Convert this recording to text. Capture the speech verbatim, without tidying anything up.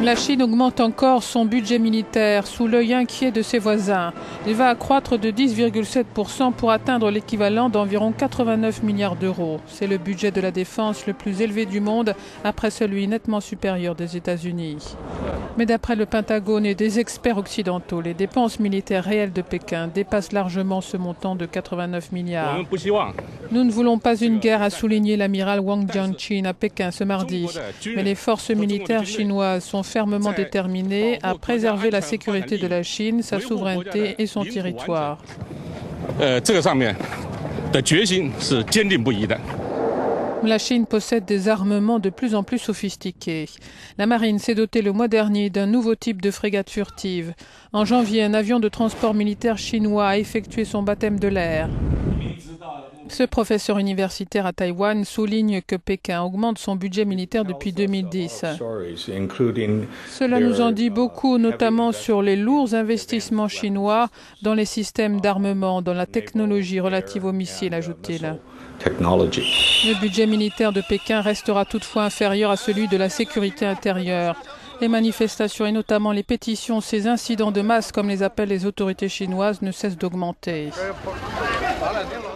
La Chine augmente encore son budget militaire sous l'œil inquiet de ses voisins. Il va accroître de dix virgule sept pour cent pour atteindre l'équivalent d'environ quatre-vingt-neuf milliards d'euros. C'est le budget de la défense le plus élevé du monde, après celui nettement supérieur des États-Unis. Mais d'après le Pentagone et des experts occidentaux, les dépenses militaires réelles de Pékin dépassent largement ce montant de quatre-vingt-neuf milliards. Nous ne voulons pas une guerre, a souligné l'amiral Wang Jianqun à Pékin ce mardi. Mais les forces militaires chinoises sont fermement déterminées à préserver la sécurité de la Chine, sa souveraineté et son territoire. La Chine possède des armements de plus en plus sophistiqués. La marine s'est dotée le mois dernier d'un nouveau type de frégate furtive. En janvier, un avion de transport militaire chinois a effectué son baptême de l'air. Ce professeur universitaire à Taïwan souligne que Pékin augmente son budget militaire depuis deux mille dix. Cela nous en dit beaucoup, notamment sur les lourds investissements chinois dans les systèmes d'armement, dans la technologie relative aux missiles, ajoute-t-il. Le budget militaire de Pékin restera toutefois inférieur à celui de la sécurité intérieure. Les manifestations et notamment les pétitions, ces incidents de masse comme les appellent les autorités chinoises, ne cessent d'augmenter.